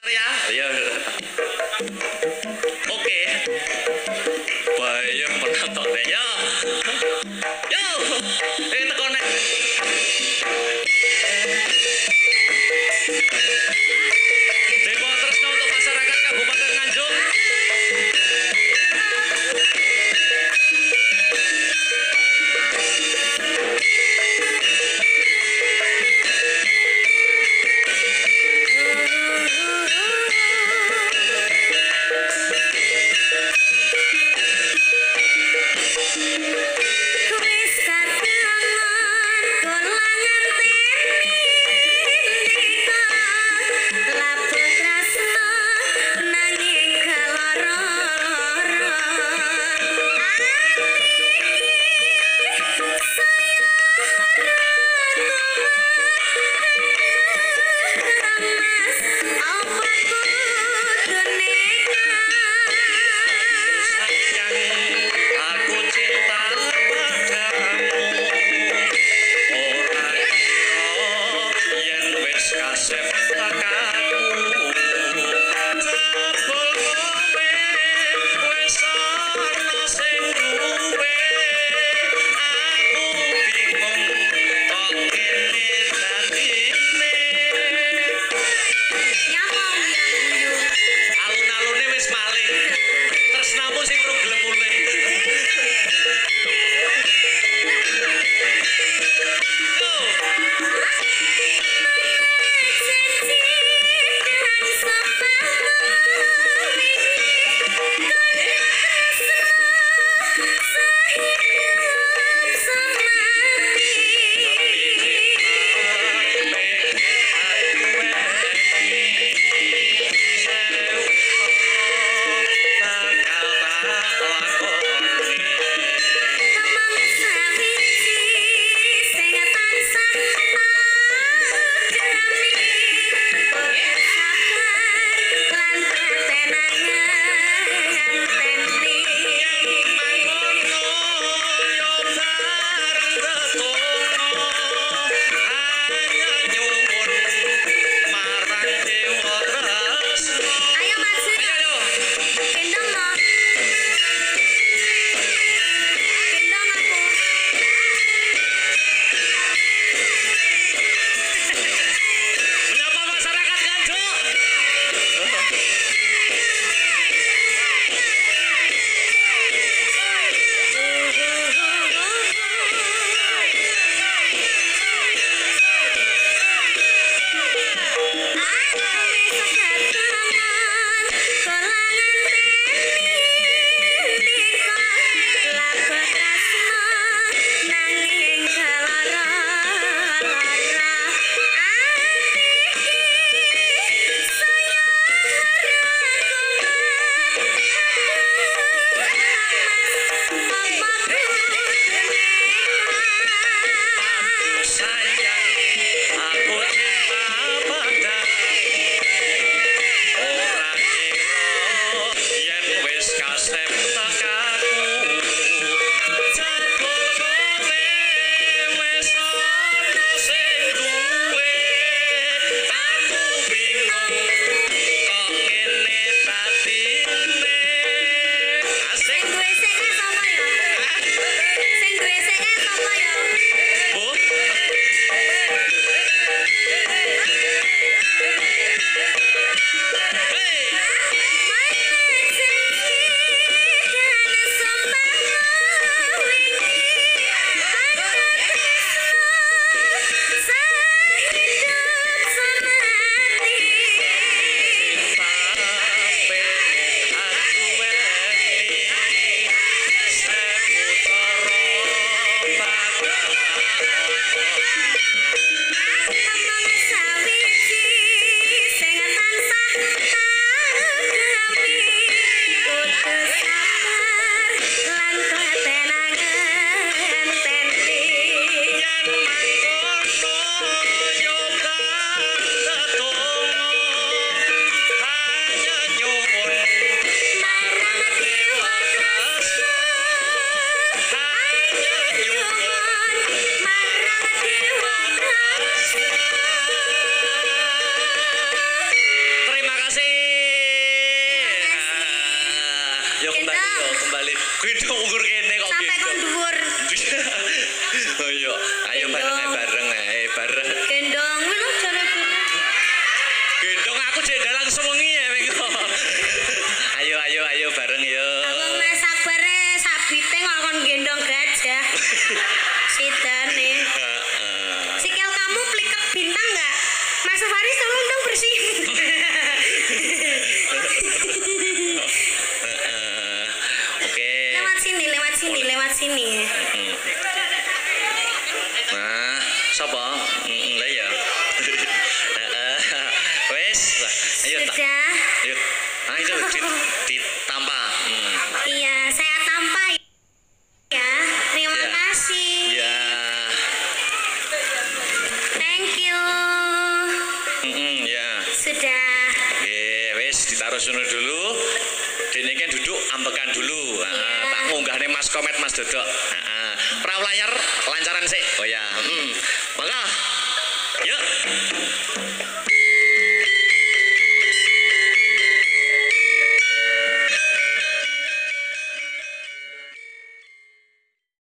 Ya, ya. Oke. Bayem penontonnya ya. Yo. Teko nek. Dewa tresno untuk masyarakat Kabupaten Nganjuk. balik. Gendong ukur kene kok Sampai kon dhuwur. Oh iya, ayo bareng ae bareng. Gendong lho jare. Gendong aku jek dalang sewengi ya mengko. Ayo bareng yo. Abang wis sabare sabite kok kon gendong gajah. Sidane. Sikil kamu pliket bintang enggak? Mas Faris tolong dong bersihin. Oke. Lewat sini. Nah, sapa? Lah ya. Wes, ayo tak. Sudah. Ayo. Ayo ditampa. Iya, saya tampak ya. Terima Ya. kasih. Ya. Thank you. Ya. Sudah. Wes ditaruh sono dulu. Dene kan duduk ambekan dulu. Tak ngunggahne Mas Komet Mas Dodok. Pra layar lancaran sik. Oh ya.